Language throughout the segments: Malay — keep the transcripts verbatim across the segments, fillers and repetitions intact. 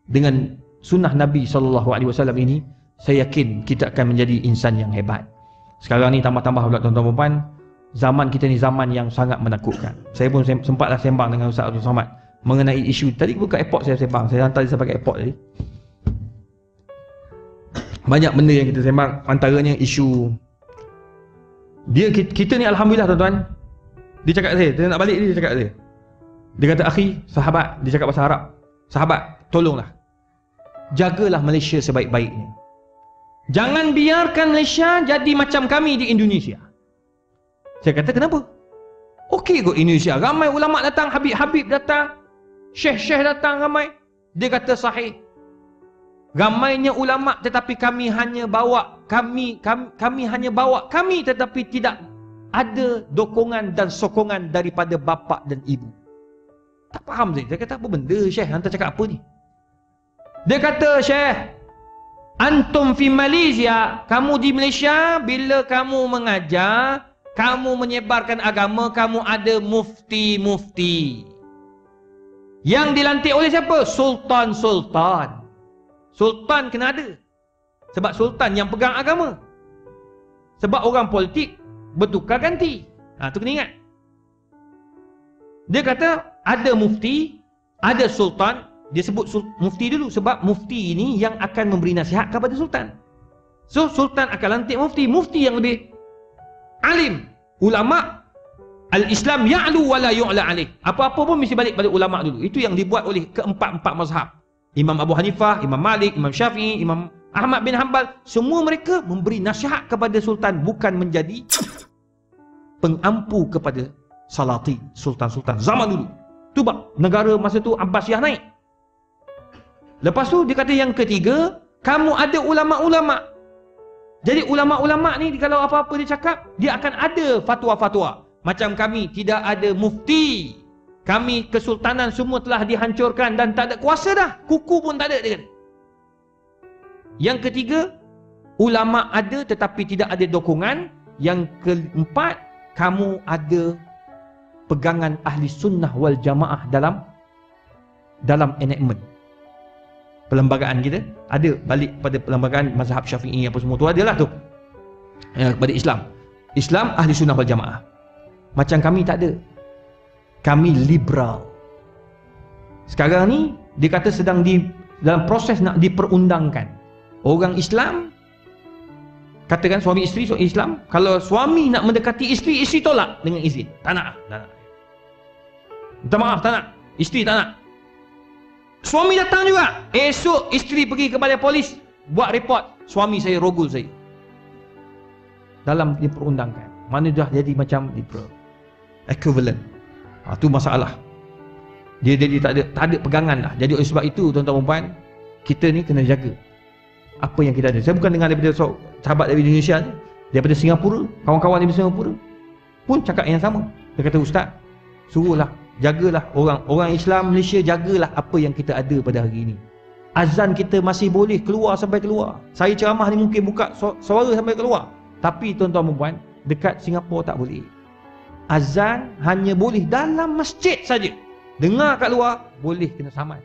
dengan sunnah Nabi sallallahu alaihi wasallam ini, saya yakin kita akan menjadi insan yang hebat. Sekarang ni tambah-tambah pula tuan-tuan dan puan, zaman kita ni zaman yang sangat menakutkan. Saya pun sempatlah sembang dengan Ustaz Abdul Somad mengenai isu. Tadi buka airport saya sembang, saya hantar dia sampai airport tadi. Banyak benda yang kita sembang, antaranya isu dia, kita ni alhamdulillah tuan-tuan. Dia cakap saya, dia nak balik dia cakap saya. Dia kata, akhi, sahabat, dia cakap bahasa Arab. Sahabat, tolonglah, jagalah Malaysia sebaik-baiknya. Jangan biarkan Malaysia jadi macam kami di Indonesia. Saya kata, kenapa? Okey kot Indonesia, ramai ulama datang, Habib-Habib datang, Syekh-Syekh datang ramai. Dia kata sahih. Ramainya ulama tetapi kami hanya bawa kami, kami kami hanya bawa kami tetapi tidak ada dokongan dan sokongan daripada bapa dan ibu. Tak faham saya. Saya kata, apa benda Syekh? Hantar cakap apa ni? Dia kata, Syekh, antum fi Malaysia, kamu di Malaysia, bila kamu mengajar, kamu menyebarkan agama, kamu ada mufti-mufti yang dilantik oleh siapa? Sultan-sultan. Sultan kena ada, sebab sultan yang pegang agama. Sebab orang politik bertukar ganti. Ha, tu kena ingat. Dia kata ada mufti, ada sultan. Dia sebut mufti dulu sebab mufti ini yang akan memberi nasihat kepada sultan. So sultan akan lantik mufti, mufti yang lebih alim. Ulama, al-Islam ya'lu wa la yu'la alaih. Apa-apa pun mesti balik pada ulama dulu. Itu yang dibuat oleh keempat-empat mazhab. Imam Abu Hanifah, Imam Malik, Imam Syafi'i, Imam Ahmad bin Hanbal, semua mereka memberi nasihat kepada sultan, bukan menjadi pengampu kepada Salatin, sultan-sultan zaman dulu. Tu bab negara masa tu Abbasiyah naik. Lepas tu dia kata yang ketiga, kamu ada ulama-ulama. Jadi ulama-ulama ni kalau apa-apa dia cakap, dia akan ada fatwa-fatwa. Macam kami tidak ada mufti, kami kesultanan semua telah dihancurkan dan tak ada kuasa dah, kuku pun tak ada, dia kata. Yang ketiga, ulama ada tetapi tidak ada dokongan. Yang keempat, kamu ada pegangan ahli sunnah wal jamaah dalam dalam enactment perlembagaan kita. Ada balik pada perlembagaan mazhab Syafi'i apa semua tu adalah tu ya, kepada Islam. Islam ahli sunnah wal jamaah. Macam kami tak ada. Kami liberal. Sekarang ni dia kata sedang di dalam proses nak diperundangkan. Orang Islam, katakan suami isteri, suami Islam, kalau suami nak mendekati isteri, isteri tolak dengan izin. Tak nak, tak nak. Minta maaf, tak nak. Isteri tak nak. Suami datang juga. Esok isteri pergi ke balai polis, buat report, suami saya rogol saya. Dalam diperundangkan. Mana dah jadi macam liberal. Equivalent. Ha, tu masalah. Dia jadi tak ada tak ada pegangan lah. Jadi oleh sebab itu tuan-tuan dan puan, kita ni kena jaga apa yang kita ada. Saya bukan dengar daripada sahabat dari Indonesia ni, daripada Singapura, kawan-kawan dari Singapura pun cakap yang sama. Dia kata, ustaz, suruhlah, jagalah orang orang Islam Malaysia, jagalah apa yang kita ada pada hari ini. Azan kita masih boleh keluar sampai keluar. Saya ceramah ni mungkin buka suara sampai keluar. Tapi tuan-tuan dan puan, dekat Singapura tak boleh. Azan hanya boleh dalam masjid saja. Dengar kat luar boleh kena saman.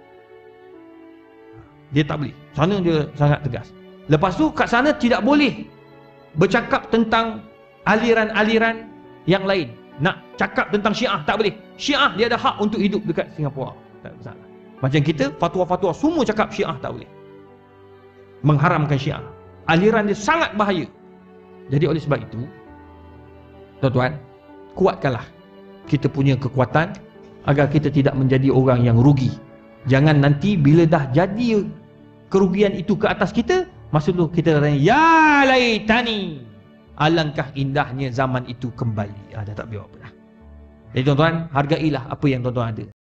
Dia tak boleh. Sana dia sangat tegas. Lepas tu kat sana tidak boleh bercakap tentang aliran-aliran yang lain. Nak cakap tentang Syiah tak boleh. Syiah dia ada hak untuk hidup dekat Singapura. Tak masalah. Macam kita fatwa-fatwa semua cakap Syiah tak boleh. Mengharamkan Syiah. Aliran dia sangat bahaya. Jadi oleh sebab itu, tuan-tuan, kuatkanlah kita punya kekuatan agar kita tidak menjadi orang yang rugi. Jangan nanti bila dah jadi kerugian itu ke atas kita, masa tu kita kata, ya laitani, alangkah indahnya zaman itu kembali. Ah, dah tak biar apa dah. Jadi tuan-tuan, hargailah apa yang tuan-tuan ada.